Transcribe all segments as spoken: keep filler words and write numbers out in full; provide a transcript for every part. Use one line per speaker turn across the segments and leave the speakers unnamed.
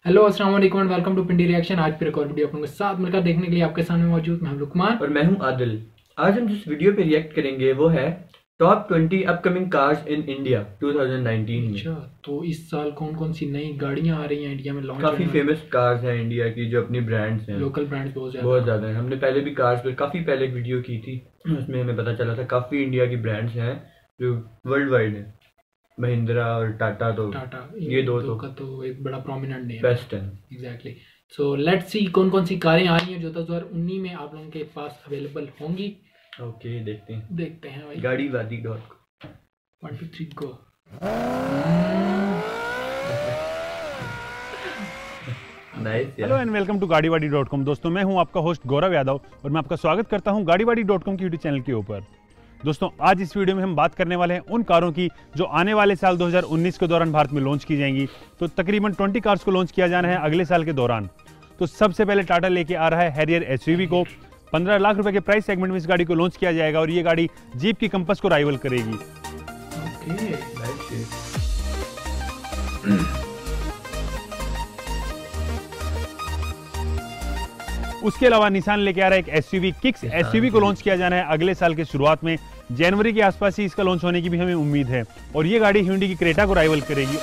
Hello अस्सलाम वालेकुम and welcome to Pindi reaction. आज फिर एक और वीडियो अपने साथ मिलकर देखने के लिए आपके सामने मौजूद मैं लुकमान
और मैं हूं आदिल। आज हम जिस वीडियो पे रिएक्ट करेंगे वो है top twenty upcoming cars in India two thousand nineteen में।
अच्छा, तो इस साल कौन कौन सी नई गाड़ियां आ रही हैं इंडिया में लॉन्च?
काफी फेमस कार्स हैं इंडिया की जो अपनी ब्रांड्स हैं,
लोकल ब्रांड्स बहुत ज्यादा
बहुत ज्यादा हैं। हमने पहले भी कार्स पर काफी पहले एक वीडियो की थी, उसमें हमें पता चला था काफी इंडिया की ब्रांड्स हैं जो वर्ल्ड वाइड है। महिंद्रा और टाटा, तो
टाटा
ये दो तो
का तो एक बड़ा प्रोमिनेंट नेम
बेस्ट है।
एग्जैक्टली। सो लेट्स सी कौन कौन सी कारें आ रही हैं जो दो हज़ार उन्नीस में आप लोगों के पास अवेलेबल होंगी।
ओके, देखते हैं
देखते हैं भाई।
Gaadi Waadi dot
one two three go.
Hello and welcome to Gaadi Waadi dot com. दोस्तों, मैं हूं आपका होस्ट गौरव यादव और मैं आपका स्वागत करता हूं गाड़ी वाड़ी डॉट कॉम की यूट्यूब चैनल के ऊपर। दोस्तों, आज इस वीडियो में हम बात करने वाले हैं उन कारों की जो आने वाले साल दो हज़ार उन्नीस के दौरान भारत में लॉन्च की जाएंगी। तो तकरीबन बीस कार्स को लॉन्च किया जाना है अगले साल के दौरान। तो सबसे पहले टाटा लेके आ रहा है हैरियर एसयूवी को। पंद्रह लाख रुपए के प्राइस सेगमेंट में इस गाड़ी को लॉन्च किया जाएगा और ये गाड़ी जीप की कंपस को राइवल करेगी। उसके अलावा निसान लेके आ रहा है एक एसयूवी किक्स एसयूवी को लॉन्च किया जाना है अगले साल के शुरुआत में। जनवरी के आसपास ही इसका लॉन्च होने की भी हमें उम्मीद है और ये गाड़ी ह्यूंडई की क्रेटा को राइवल करेगी।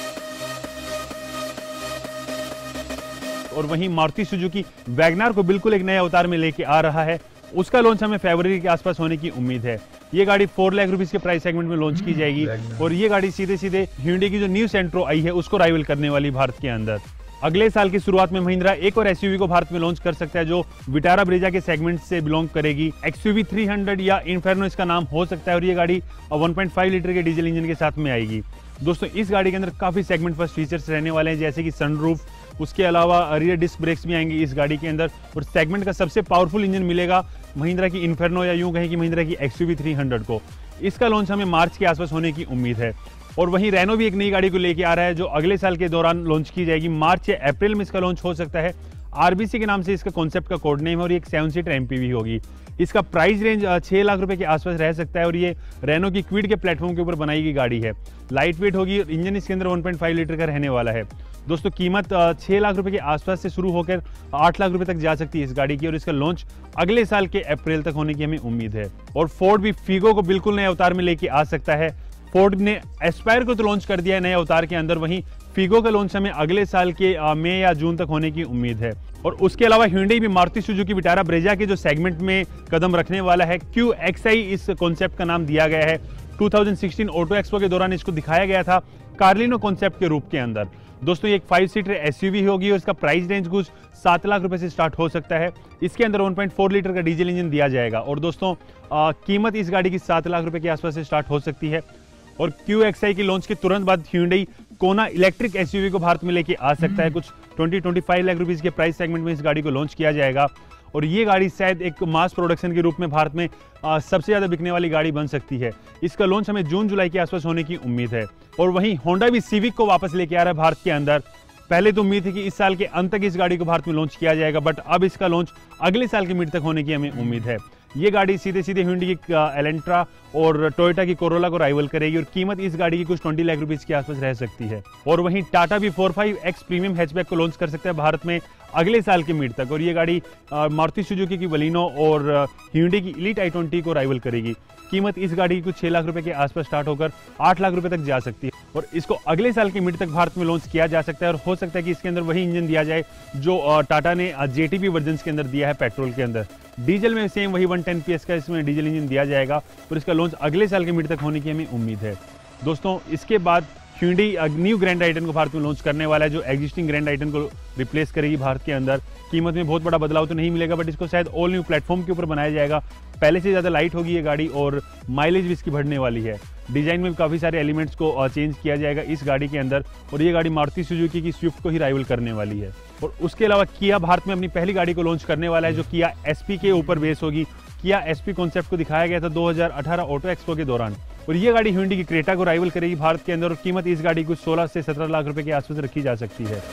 और वहीं मारुति सुजुकी वैगनार को बिल्कुल एक नए अवतार में लेके आ रहा है, उसका लॉन्च हमें फरवरी के आसपास होने की उम्मीद है। ये गाड़ी फोर लाख रुपीस के प्राइस सेगमेंट में लॉन्च की जाएगी और ये गाड़ी सीधे सीधे ह्यूंडई की जो न्यू सेंट्रो आई है उसको राइवल करने वाली भारत के अंदर। अगले साल की शुरुआत में महिंद्रा एक और एसयूवी को भारत में लॉन्च कर सकता है जो विटारा ब्रेजा के सेगमेंट से बिलोंग करेगी। एक्सयूवी थ्री हंड्रेड या इन्फेर्नो इसका नाम हो सकता है और ये गाड़ी वन पॉइंट फाइव लीटर के डीजल इंजन के साथ में आएगी। दोस्तों, इस गाड़ी के अंदर काफी सेगमेंट फर्स्ट फीचर्स रहने वाले हैं जैसे कि सनरूफ, उसके अलावा रियर डिस्क ब्रेक्स भी आएंगी इस गाड़ी के अंदर और सेगमेंट का सबसे पावरफुल इंजन मिलेगा महिंद्रा की इन्फेर्नो या यूं कहें कि महिंद्रा की एक्सयूवी थ्री हंड्रेड को। इसका लॉन्च हमें मार्च के आसपास होने की उम्मीद है। और वहीं रेनो भी एक नई गाड़ी को लेके आ रहा है जो अगले साल के दौरान लॉन्च की जाएगी। मार्च या अप्रैल में इसका लॉन्च हो सकता है। आरबीसी के नाम से इसका कॉन्सेप्ट का कोड नेम है और ये एक सेवन सीटर एमपीवी होगी। इसका प्राइस रेंज छह लाख रुपए के आसपास रह सकता है और ये रेनो की क्विड के प्लेटफॉर्म के ऊपर बनाई गई गाड़ी है। लाइट वेट होगी और इंजन इसके अंदर वन पॉइंट फाइव लीटर का रहने वाला है। दोस्तों, कीमत छह लाख रुपए के आसपास से शुरू होकर आठ लाख रुपए तक जा सकती है इस गाड़ी की और इसका लॉन्च अगले साल के अप्रैल तक होने की हमें उम्मीद है। और फोर्ड भी फीगो को बिल्कुल नए अवतार में लेके आ सकता है। फोर्ड ने एस्पायर को तो लॉन्च कर दिया है नए अवतार के अंदर, वहीं फीगो का लॉन्च हमें अगले साल के मई या जून तक होने की उम्मीद है। और उसके अलावा ह्यूंडई भी मारुति सुजुकी विटारा ब्रेजा के जो सेगमेंट में कदम रखने वाला है। क्यू एक्स आई इस कॉन्सेप्ट का नाम दिया गया है। दो हज़ार सोलह ऑटो एक्सपो के दौरान इसको दिखाया गया था कार्लिनो कॉन्सेप्ट के रूप के अंदर। दोस्तों, ये एक फाइव सीटर एसयूवी होगी और इसका प्राइस रेंज कुछ सात लाख रुपए से स्टार्ट हो सकता है। इसके अंदर वन पॉइंट फोर लीटर का डीजल इंजन दिया जाएगा और दोस्तों आ, कीमत इस गाड़ी की सात लाख रुपए के आसपास से स्टार्ट हो सकती है। और क्यू एक्स आई की लॉन्च के तुरंत बाद ह्यूंडई कोना इलेक्ट्रिक एसयूवी को भारत में लेके आ सकता है। कुछ बीस पच्चीस लाख रुपीस के प्राइस सेगमेंट में इस गाड़ी को लॉन्च किया जाएगा और ये गाड़ी शायद एक मास प्रोडक्शन के रूप में भारत में आ, सबसे ज्यादा बिकने वाली गाड़ी बन सकती है। इसका लॉन्च हमें जून जुलाई के आसपास होने की उम्मीद है। और वहीं होंडा भी सिविक को वापस लेके आ रहा है भारत के अंदर। पहले तो उम्मीद थी कि इस साल के अंत तक इस गाड़ी को भारत में लॉन्च किया जाएगा, बट अब इसका लॉन्च अगले साल के मिड तक होने की हमें उम्मीद है। ये गाड़ी सीधे सीधे ह्यूंडई की एलेंट्रा और टोयोटा की कोरोला को राइवल करेगी और कीमत इस गाड़ी की कुछ बीस लाख रुपीस के आसपास रह सकती है। और वहीं टाटा भी four five X premium hatchback को लॉन्च कर सकता है भारत में अगले साल के मिड तक और ये गाड़ी मारुति सुजुकी की बलिनो और ह्यूंडई की एलीट आई ट्वेंटी को राइवल करेगी। कीमत इस गाड़ी की कुछ छह लाख रुपए के आसपास स्टार्ट होकर आठ लाख रुपए तक जा सकती है और इसको अगले साल के मिड तक भारत में लॉन्च किया जा सकता है। और हो सकता है कि इसके अंदर वही इंजन दिया जाए जो टाटा ने जेटीबी वर्जन के अंदर दिया है पेट्रोल के अंदर। डीजल में सेम वही वन टेन पीएस का इसमें डीजल इंजन दिया जाएगा और इसका लॉन्च अगले साल के मिड तक होने की हमें उम्मीद है। दोस्तों, इसके बाद ह्यूंडई न्यू ग्रैंड आइटन को भारत में लॉन्च करने वाला है जो एग्जिस्टिंग ग्रैंड आइटन को रिप्लेस करेगी भारत के अंदर। कीमत में बहुत बड़ा बदलाव तो नहीं मिलेगा, बट इसको शायद ऑल न्यू प्लेटफॉर्म के ऊपर बनाया जाएगा। पहले से ज़्यादा लाइट होगी ये गाड़ी और माइलेज भी इसकी बढ़ने वाली है। डिजाइन में भी काफ़ी सारे एलिमेंट्स को चेंज किया जाएगा इस गाड़ी के अंदर और ये गाड़ी मारुति सुजुकी की स्विफ्ट को ही राइवल करने वाली है। और उसके अलावा किया भारत में अपनी पहली गाड़ी को लॉन्च करने वाला है जो किया एसपी के ऊपर बेस होगी। किया एसपी कॉन्सेप्ट को दिखाया गया था दो हज़ार अठारह ऑटो एक्सपो के दौरान और ये गाड़ी ह्यूंडई की क्रेटा को राइवल करेगी भारत के अंदर और कीमत इस गाड़ी को सोलह से सत्रह लाख रुपए के आसपास रखी जा सकती है।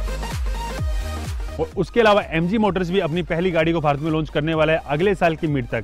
और उसके अलावा एमजी मोटर्स भी अपनी पहली गाड़ी को भारत में लॉन्च करने वाला है अगले साल की मिड तक।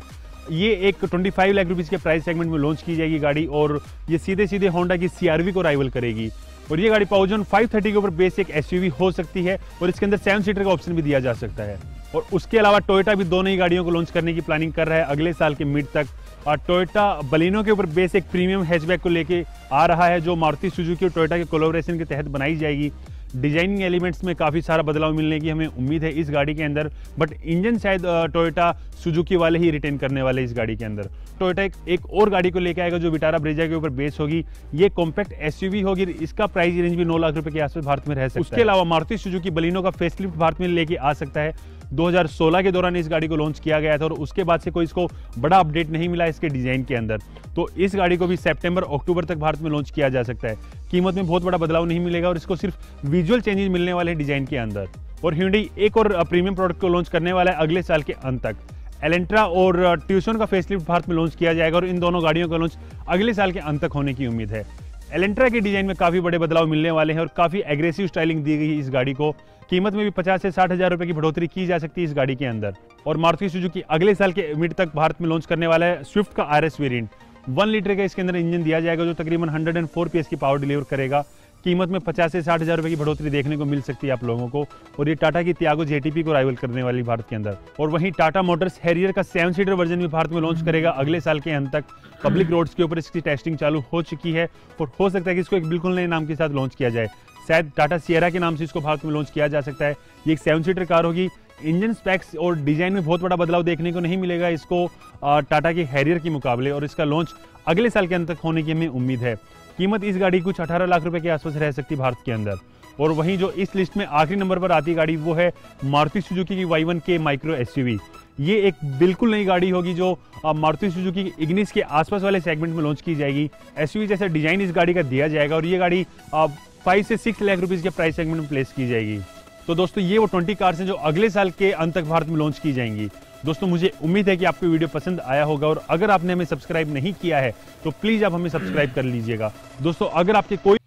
ये एक पच्चीस लाख रुपीस के प्राइस सेगमेंट में लॉन्च की जाएगी गाड़ी और ये सीधे सीधे होंडा की सीआरवी को राइवल करेगी। और ये गाड़ी पाउजन पाँच सौ तीस के ऊपर बेस एक एसयूवी हो सकती है और इसके अंदर सेवन सीटर का ऑप्शन भी दिया जा सकता है। और उसके अलावा टोयोटा भी दोनों ही गाड़ियों को लॉन्च करने की प्लानिंग कर रहा है अगले साल के मिड तक। और टोयोटा बलिनो के ऊपर बेस एक प्रीमियम हैचबैक को लेके आ रहा है जो मारुति सुजुकी और टोयोटा के कोलैबोरेशन के तहत बनाई जाएगी। डिजाइनिंग एलिमेंट्स में काफ़ी सारा बदलाव मिलने की हमें उम्मीद है इस गाड़ी के अंदर, बट इंजन शायद टोयोटा सुजुकी वाले ही रिटेन करने वाले इस गाड़ी के अंदर। टोयोटा एक, एक और गाड़ी को लेकर आएगा जो विटारा ब्रेजा के ऊपर बेस होगी। ये कॉम्पैक्ट एसयूवी होगी, इसका प्राइस रेंज भी नौ लाख रुपए के आसपास भारत में रह सकता है। उसके अलावा मारुति सुजुकी बलिनो का फेसलिफ्ट भारत में लेके आ सकता है। दो हज़ार सोलह के दौरान इस गाड़ी को लॉन्च किया गया था और उसके बाद से कोई इसको बड़ा अपडेट नहीं मिला इसके डिजाइन के अंदर। तो इस गाड़ी को भी सितंबर अक्टूबर तक भारत में लॉन्च किया जा सकता है। कीमत में बहुत बड़ा बदलाव नहीं मिलेगा और इसको सिर्फ विजुअल चेंजेस मिलने वाले हैं डिजाइन के अंदर। और hyundai एक और प्रीमियम प्रोडक्ट को लॉन्च करने वाला है अगले साल के अंत तक। एलेंट्रा और ट्यूशन का फेसलिफ्ट भारत में लॉन्च किया जाएगा और इन दोनों गाड़ियों का लॉन्च अगले साल के अंत तक होने की उम्मीद है। एलेंट्रा के डिजाइन में काफी बड़े बदलाव मिलने वाले हैं और काफी एग्रेसिव स्टाइलिंग दी गई है इस गाड़ी को। कीमत में भी पचास से साठ हजार रुपए की बढ़ोतरी की जा सकती है इस गाड़ी के अंदर। और मारुति सुजुकी अगले साल के मिड तक भारत में लॉन्च करने वाला है स्विफ्ट का आरएस वेरिएंट। वन लीटर का इसके अंदर इंजन दिया जाएगा जो तकरीबन एक सौ चार पीएस की पावर डिलीवर करेगा। कीमत में पचास से साठ हजार रुपए की बढ़ोतरी देखने को मिल सकती है आप लोगों को। और ये टाटा की त्यागो जेटीपी को राइवल करने वाली भारत के अंदर। और वहीं टाटा मोटर्स हैरियर का सेवन सीटर वर्जन भी भारत में लॉन्च करेगा अगले साल के अंत तक। पब्लिक रोड्स के ऊपर इसकी टेस्टिंग चालू हो चुकी है और हो सकता है कि इसको एक बिल्कुल नए नाम के साथ लॉन्च किया जाए। शायद टाटा सियरा के नाम से इसको भारत में लॉन्च किया जा सकता है। ये एक सेवन सीटर कार होगी। इंजन स्पेक्स और डिजाइन में बहुत बड़ा बदलाव देखने को नहीं मिलेगा इसको टाटा के हैरियर के मुकाबले और इसका लॉन्च अगले साल के अंत तक होने की हमें उम्मीद है। कीमत इस गाड़ी कुछ अठारह लाख रुपए के आसपास रह सकती है भारत के अंदर। और वहीं जो इस लिस्ट में आखिरी नंबर पर आती गाड़ी वो है मारुति सुजुकी की वाई वन के माइक्रो एसयूवी। ये एक बिल्कुल नई गाड़ी होगी जो मारुति सुजुकी की इग्निस के आसपास वाले सेगमेंट में लॉन्च की जाएगी। एसयूवी जैसा डिजाइन इस गाड़ी का दिया जाएगा और ये गाड़ी फाइव से सिक्स लाख रुपीज के प्राइस सेगमेंट में प्लेस की जाएगी। तो दोस्तों ये वो ट्वेंटी कार्स हैं जो अगले साल के अंत तक भारत में लॉन्च की जाएंगी। दोस्तों मुझे उम्मीद है कि आपको वीडियो पसंद आया होगा और अगर आपने हमें सब्सक्राइब नहीं किया है तो प्लीज आप हमें सब्सक्राइब कर लीजिएगा। दोस्तों अगर आपके कोई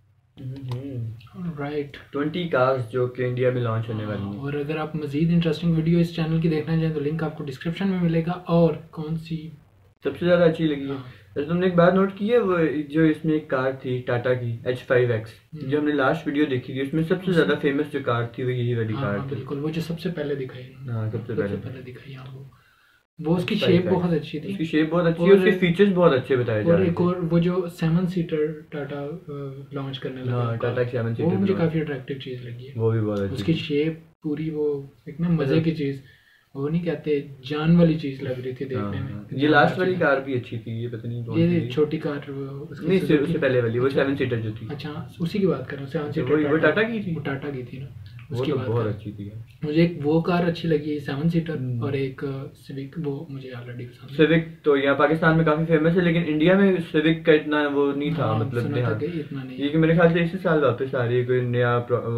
राइट
ट्वेंटी कार्स जो कि इंडिया में लॉन्च होने वाली हैं।
और अगर आप मजीद इंटरेस्टिंग वीडियो इस चैनल की देखना चाहें तो लिंक आपको डिस्क्रिप्शन में मिलेगा। और कौन सी
सबसे ज्यादा अच्छी लगी है जैसे तुमने एक बात नोट की है वो जो इसमें एक कार थी टाटा की एच फाइव एक्स जो हमने लास्ट वीडियो देखी थी उसमें सबसे ज्यादा फेमस जो कार थी वो यही वाली कार थी।
बिल्कुल वो जो सबसे पहले दिखाई
हाँ सबसे पहले
पहले दिखाई वो वो उसकी शेप बहुत अच्छी थी।
उसकी शेप बहुत अच्छी है, उसके फीचर्स बहुत अच्छे बताए जा रहे हैं।
और एक और वो जो सेवन सीटर टाटा लॉन्च करने लगा
हाँ टाटा की सेवन सीटर
वो मुझे काफी अट्रैक्टिव चीज लगी है।
वो भी बहुत अच्छी
उसकी शेप पूरी वो एक ना मजे की चीज वो नहीं कहते जान वाली चीज लग रही थी देखने में।
ये लास्ट वाली कार भी अच्छी थी। ये पता नहीं
ये छोटी कार
नहीं उससे पहले वाली वो सेवन सीटर जो थी।
अच्छा उसी की बात कर रहा हूँ सेवन सीटर
वो टाटा की थी।
वो टाटा की थी ना
उसकी बात बहुत अच्छी थी।
मुझे एक वो कार अच्छी लगी सेवन सीटर और एक सिविक वो मुझे ऑलरेडी पसंद है।
सिविक तो यहाँ पाकिस्तान में काफी फेमस है लेकिन इंडिया में सिविक का इतना वो नहीं था। मतलब
इतना नहीं
ये कि मेरे ख्याल से इसी साल वापस आ रही है कोई नया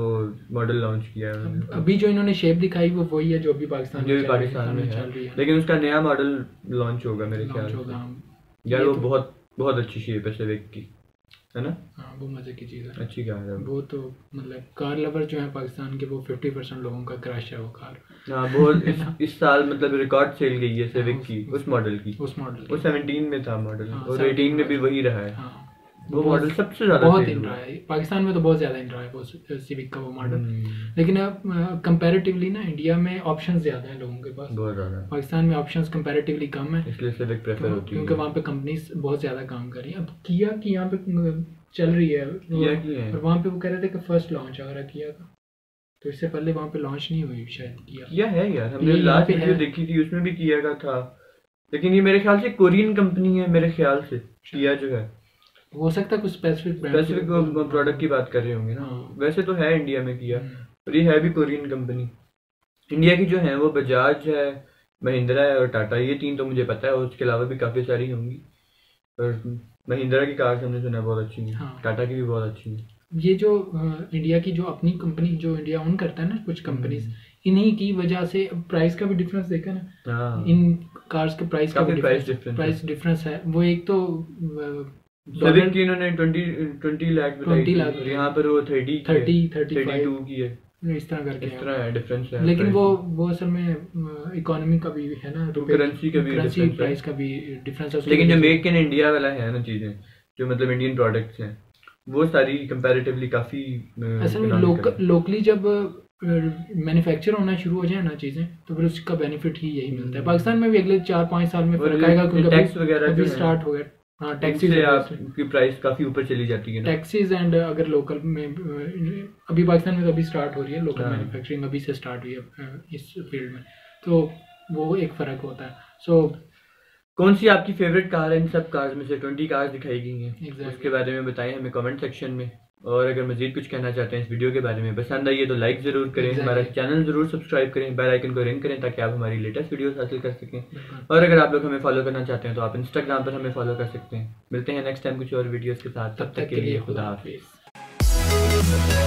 मॉडल लॉन्च किया है।
अभी जो इन्होंने शेप दिखाई वो वही है जो अभी पाकिस्तान
जो भी पाकिस्तान में चल रही है लेकिन उसका नया मॉडल लॉन्च होगा मेरे ख्याल से। यार वो बहुत बहुत अच्छी शेप है सिविक की है ना।
हाँ वो मजे की चीज़ है
अच्छी कार है
वो तो मतलब कार लवर जो है पाकिस्तान के वो फिफ्टी परसेंट लोगों का क्रश है वो कार।
हाँ वो इस, इस साल मतलब रिकॉर्ड सेल गई है सिविक की उस मॉडल की
उस मॉडल
वो सेवनटीन में था मॉडल और एटीन में भी वही रहा है। वो मॉडल सबसे ज्यादा
बहुत इन रहा है पाकिस्तान में तो बहुत ज्यादा इन रहा है वो सिविक का वो मॉडल। लेकिन अब कंपैरेटिवली ना इंडिया में ऑप्शंस ज्यादा है लोगों के पास
बहुत ज्यादा।
पाकिस्तान में ऑप्शंस कंपैरेटिवली कम है
इसलिए सिविक प्रेफर होती है
क्योंकि वहाँ पे कंपनीज बहुत ज्यादा काम कर रही हैं। अब किया की यहाँ पे चल रही है और वहाँ पे वो कह रहे थे कि फर्स्ट लॉन्च आ रहा किया का तो इससे पहले वहाँ पे लॉन्च नहीं हुई शायद किया
किया है यार हमने लास्ट वीडियो देखी थी उसमें भी किया का था लेकिन ये मेरे ख्याल से कोरियन कंपनी है मेरे ख्याल से किया जो है
हो सकता है कुछ स्पेसिफिक
स्पेसिफिक प्रोडक्ट की बात कर रहे होंगे ना। वैसे तो है इंडिया में किया और ये है भी कोरियन कंपनी। इंडिया की जो है वो बजाज है महिंद्रा है और टाटा ये तीन तो मुझे पता है और उसके अलावा भी काफी सारी होंगी। और महिंद्रा की कार हमने सुना बहुत अच्छी है। हाँ। टाटा की भी बहुत अच्छी है।
ये जो इंडिया की जो अपनी कंपनी जो इंडिया ओन करता है ना कुछ कंपनीज इन्हीं की वजह से प्राइस का भी डिफरेंस देखा ना। इन कार्स के प्राइस का भी प्राइस डिफरेंस है। वो एक तो
सिविक की इन्होंने ट्वेंटी ट्वेंटी लाख बताई थी यहाँ पर वो थर्टी थर्टी थर्टी टू की है।
इस तरह करके
इस तरह है, डिफरेंस है।
लेकिन वो वो असल में इकोनॉमी का भी है ना,
करेंसी का भी
करेंसी प्राइस का भी डिफरेंस है।
लेकिन जो मेक इन इंडिया वाला है ना चीजें, जो मतलब इंडियन प्रोडक्ट्स हैं, वो सारी कंपैरेटिवली काफी
असल में लोकली जब मैन्युफैक्चर होना शुरू हो जाए ना चीजें, तो फिर उसका बेनिफिट ही यही मिलता है। पाकिस्तान में भी अगले चार पाँच साल में फर्क आएगा, क्योंकि
टैक्स वगैरह
अभी स्टार्ट हो गया। हाँ, टैक्सीज
से आपकी प्राइस काफी ऊपर चली जाती है ना,
टैक्सीज एंड अगर लोकल में अभी पाकिस्तान में तो अभी स्टार्ट हो रही है लोकल मैन्युफैक्चरिंग, अभी से स्टार्ट हुई है इस फील्ड में, तो वो एक फर्क होता है। सो so,
कौन सी आपकी फेवरेट कार है इन सब कार्स में से? ट्वेंटी कार्स दिखाई गई हैं, exactly. उसके बारे में बताएं हमें कमेंट सेक्शन में। और अगर मजीद कुछ कहना चाहते हैं इस वीडियो के बारे में, पसंद आई है तो लाइक जरूर करें, exactly. हमारा चैनल जरूर सब्सक्राइब करें, बेल आइकन को रिंग करें ताकि आप हमारी लेटेस्ट वीडियोस हासिल कर सकें। और अगर आप लोग हमें फॉलो करना चाहते हैं तो आप इंस्टाग्राम पर हमें फॉलो कर सकते हैं। मिलते हैं नेक्स्ट टाइम कुछ और वीडियोस के साथ, तब तक के लिए खुदा हाफिज़।